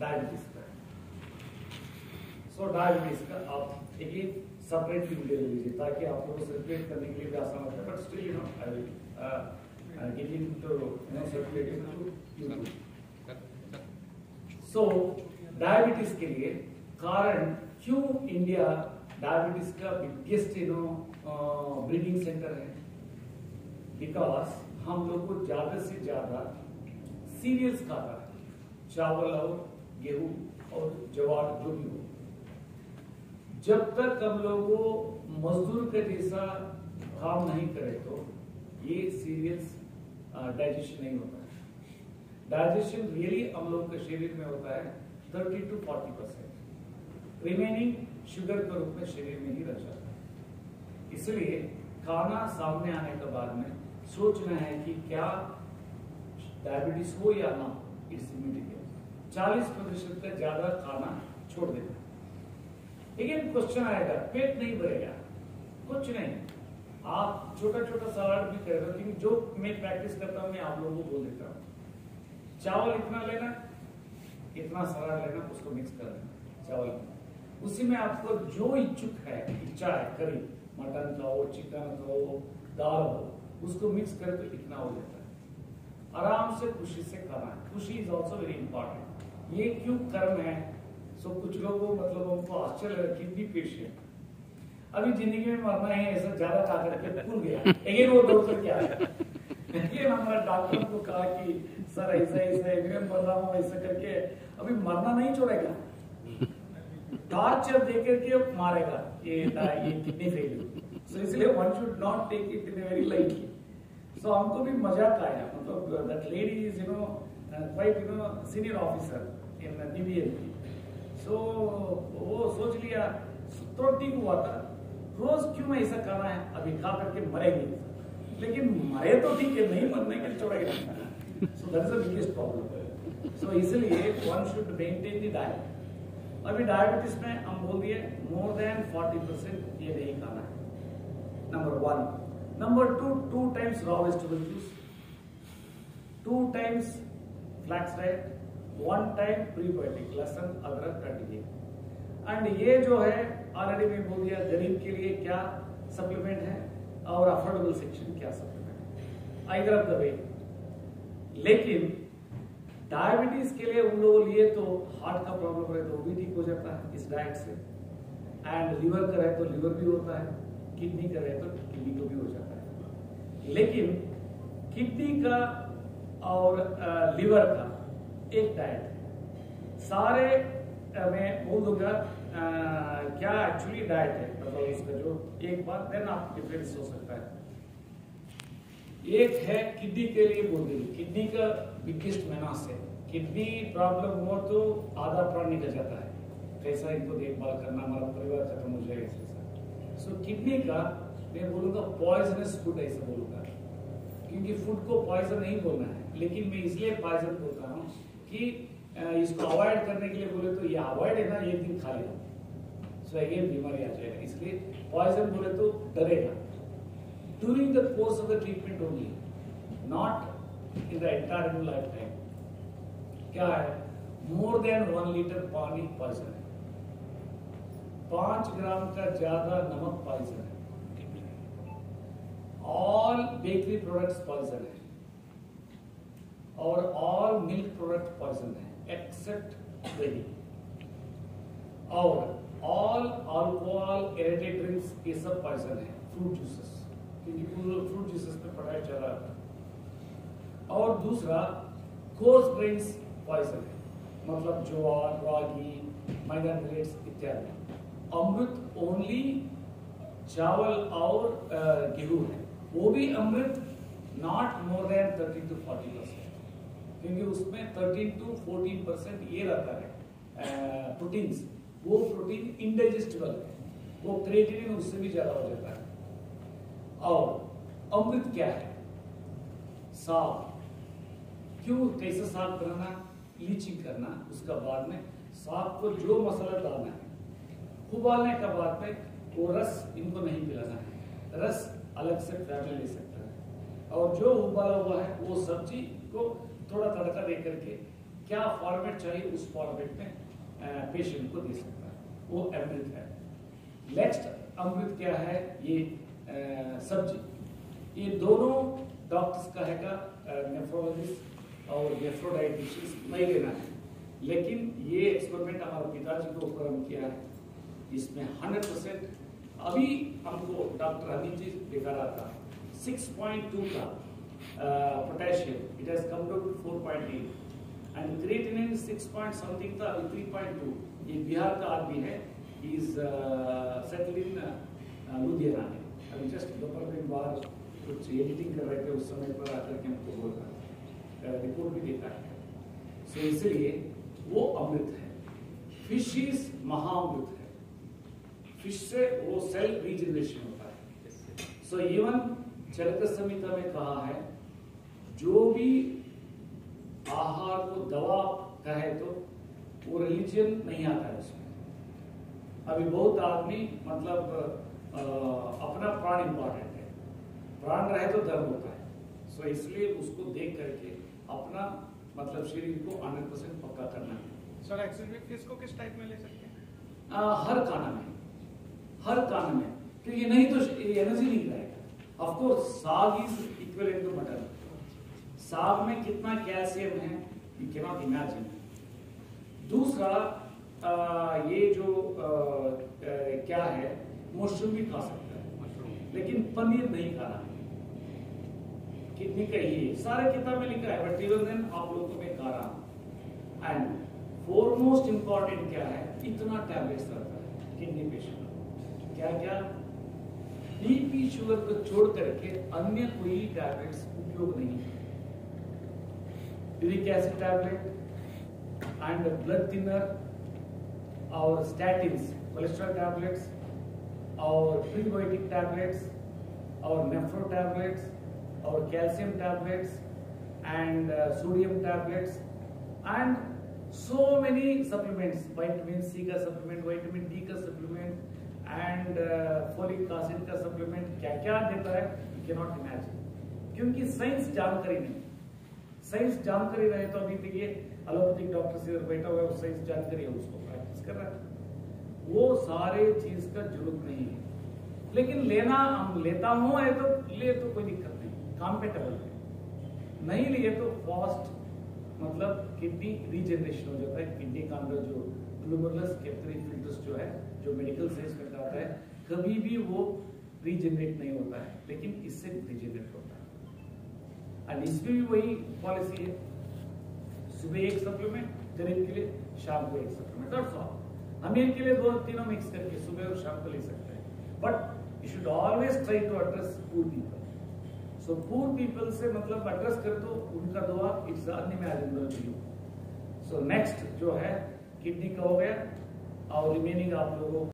Diabetes का। सो diabetes का आप एक सेपरेट वीडियो ले लीजिए ताकि आप लोगों को सर्कुलेट करने के लिए भी आसान होता है, but still you know I will get into circulate into YouTube. So diabetes के लिए कारण क्यों इंडिया डायबिटीज का बिगेस्ट ब्रीडिंग सेंटर है, बिकॉज हम लोग को ज्यादा से ज्यादा सीरियल्स खाता है, चावल और गेहूं और ज्वार जो भी हो। जब तक हम लोग मजदूर के जैसा काम नहीं करे तो ये सीरियल्स डाइजेशन नहीं होता है। डाइजेशन रियली हम लोग के शरीर में होता है 30 to 40%, रिमेनिंग शुगर के रूप में शरीर में ही रह जाता है। इसलिए खाना सामने आने के बाद में सोचना है कि क्या डायबिटीज हो या ना, इट्स इमीडिएट 40% का ज्यादा खाना छोड़ देना। लेकिन क्वेश्चन आएगा, पेट नहीं भरेगा, कुछ नहीं, आप छोटा छोटा सलाद भी करेगा, क्योंकि जो मैं प्रैक्टिस करता हूं मैं आप लोगों को बोल देता हूं, चावल इतना लेना, इतना सलाद लेना, उसको मिक्स कर देना चावल में। उसी में आपको जो इच्छा है करी, मटन का हो, चिकन का हो, दाल हो, उसको मिक्स करे तो इतना हो जाता है। आराम से खुशी से खाना है, खुशी इज ऑल्सो वेरी इंपॉर्टेंट। ये क्यों कर्म है, सो कुछ लोगों मतलब हमको आश्चर्य लगा, किडनी पेशेंट अभी जिंदगी में मरना है ऐसा ज्यादा खा करके भूल गया, अगेन वो दौड़ करके आया। ये हमारा डॉक्टर को कहा कि सर ऐसा ऐसा मैं मर रहा हूँ, ऐसा करके अभी मरना नहीं छोड़ेगा, टॉर्चर दे करके मारेगा ये किडनी फेलियर। सो इसलिए one should not take it in very lightly. So हमको भी मजाक आया, मतलब that lady is quite senior officer in DBMP। So वो सोच लिया तो ठीक हुआ था, रोज क्यों ऐसा खाना है, अभी खा करके मरेंगे, लेकिन मरे तो ठीक है, नहीं मरने के छोड़ेगा। So that is the biggest problem. So इसलिए one should maintain the diet. अभी डायबिटीज में हम बोल दिए मोर देन 40% ये नहीं खाना है, number 1। Number 2, 2 times raw vegetable juice, 2 times flax diet, 1 time prebiotic, लहसुन, अदरक का टीके। एंड ये जो है ऑलरेडी मैं बोल दिया गरीब के लिए क्या सप्लीमेंट है और अफोर्डेबल सेक्शन क्या सप्लीमेंट है, आइदर ऑफ द वे। लेकिन डायबिटीज के लिए उन लोगों लिए तो हार्ट का प्रॉब्लम रहे तो वो भी ठीक हो जाता है इस डाइट से, एंड लिवर का रहे तो लिवर भी होता है, किडनी का रहे तो किडनी को भी हो जाता है। लेकिन किडनी का और लिवर का एक डाइट है, सारे मैं बोल दूंगा क्या एक्चुअली डाइट है, मतलब उसका जो एक बात देन आप डिफरेंस हो सकता है। एक है किडनी के लिए बोल दी, किडनी का बिगेस्ट मेनास है, किडनी प्रॉब्लम हो तो आधा प्राण निकल जाता है, कैसा इनको देखभाल करना, हमारा परिवार खत्म हो जाएगा। सो किडनी का मैं बोलूंगा पॉइजनस फूड ऐसा बोलूंगा, क्योंकि फूड को पॉइजन नहीं बोलना है, लेकिन मैं इसलिए पॉइजन बोलता हूँ कि इसको अवॉइड करने के लिए बोले तो ये अवॉइड है ना, एक दिन खा लेना सो ये बीमारी आ जाएगा, इसलिए पॉइजन बोले तो डरेगा। During the course of the treatment only, not in the entire life time. क्या है, मोर देन 1 लीटर पानी पॉइजन है, 5 ग्राम का ज्यादा नमक पॉइजन है, ऑल बेकरी प्रोडक्ट्स पॉइजन है, और ऑल मिल्क प्रोडक्ट पॉइजन है एक्सेप्ट दही, और ऑल अल्कोहल एरेटेड ड्रिंक्स ये सब पॉइजन है, फ्रूट जूसेस, क्योंकि फ्रूट जूसेस में पढ़ाया चल रहा था। और दूसरा कोर्स ग्रेन्स पॉइजन है, मतलब ज्वार, रागी, माइनर मिलेट्स इत्यादि। अमृत ओनली चावल और गेहूं है, वो भी अमृत नॉट मोर देन 30 to 40%, क्योंकि उसमें 13 to 14% ये रहता है प्रोटीन्स, वो प्रोटीन इंडाइजेस्टिबल है, वो क्रिएटिनिन उससे भी ज्यादा हो जाता है। और अमृत क्या है, साग, क्यों कैसे साग बनाना, लीचिंग करना, उसका बाद में साग को जो मसाला डालना है, उबालने का बाद में वो रस इनको नहीं पिलाना है, रस अलग से फैमिली ले सकता है, और जो उबाला हुआ है वो सब्जी को थोड़ा तड़का दे करके क्या फॉर्मेट चाहिए उस फॉर्मेट में पेशेंट को दे सकता है, वो अमृत है। नेक्स्ट अमृत क्या है, ये सब्जी। ये दोनों डॉक्टर्स का हैगा, नेफ्रोलॉजिस्ट और नेफ्रोडाइटिशियन नहीं लेना है, लेकिन ये एक्सपेरिमेंट हमारे पिताजी के ऊपर हम किया है। इसमें 100% अभी हमको डॉक्टर अनिल जी दिखा रहा था 6.2 का potassium, it has come down to 4.8 and creatinine 6 point something था, अभी 3.2। ये बिहार का आदमी है, इज सेटल्ड इन लुधियाना में। अभी जस्ट दोपहर में बाहर कुछ एडिटिंग कर रहे थे, उस समय पर आकर के हमको बोल रहा था, रिपोर्ट भी देखा है। सो इसलिए वो अमृत है। फिश इज महाअमृत है, फिश से वो सेल रीजनरेशन होता है। सो इवन चरक संहिता में कहा है, जो भी आहार को दवा कहे तो वो रिलीजन नहीं आता है उसमें। अभी बहुत आदमी मतलब अपना प्राण इंपॉर्टेंट है, प्राण रहे तो धर्म होता है। सो इसलिए उसको देख करके अपना मतलब शरीर को 100% पक्का करना है। सर एक्चुअली फिश को किस टाइप में ले सकते हैं? हर खाना में, हर खाना में, क्योंकि नहीं तो एनर्जी नहीं रहेगा। Of course saag is equivalent to mutton. साग में कितना कैल्शियम है यू कैन नॉट इमेजिन। दूसरा ये जो क्या है, मशरूम भी खा सकता है, लेकिन पनीर नहीं खाना। किडनी का ही सारे किताब में लिखा है, बट इवन देन आप लोगों को मैं खा रहा हूं। एंड फोरमोस्ट इंपॉर्टेंट क्या है, इतना टैबलेट्स रहता है किडनी पेशेंट को। क्या क्या, बीपी शुगर को छोड़ करके अन्य कोई टैबलेट्स उपयोग नहीं है। Uric acid tablet and blood thinner और स्टैटिन्स, कोलेस्ट्रॉल टैबलेट्स और प्रीबायोटिक टैबलेट्स और नेफ्रो टैबलेट्स और calcium tablets and sodium tablets and so many supplements, vitamin C का सप्लीमेंट, विटामिन डी का सप्लीमेंट एंड फोलिक एसिड का supplement, क्या क्या देता है यू कैन नॉट इमेजिन। क्योंकि साइंस जानकारी नहीं, साइंस जानकारी रहे तो अभी देखिए एलोपैथिक डॉक्टर से बैठा हुआ है, वो साइंस जानकारी है, उसको प्रैक्टिस कर रहा है। वो सारे चीज का जरूरत नहीं है, लेकिन लेना हम लेता हूं है तो ले तो कोई दिक्कत नहीं, कॉम्पेटेबल है। नहीं लिए तो फास्ट मतलब किडनी रीजनरेशन हो जाता है। किडनी का अंदर जो ग्लोमेरुलस कैपिलरी फिल्टर्स जो है, जो मेडिकल साइंस में कहता है, कभी भी वो रीजनरेट नहीं होता है, लेकिन इससे रीजनरेट होता है। एंड इसमें भी वही पॉलिसी है, सुबह एक सप्लीमेंट गरीब के लिए, शाम को एक सप्लीमेंट, दैट्स ऑल। हम इनके लिए दो तीनों मिक्स करके सुबह और शाम को ले सकते हैं, but you should always try to address poor people. So poor people से मतलब एड्रेस कर दो उनका दुआ, it's unimaginable to you. So next जो है किडनी का हो गया, और रिमेनिंग आप लोगों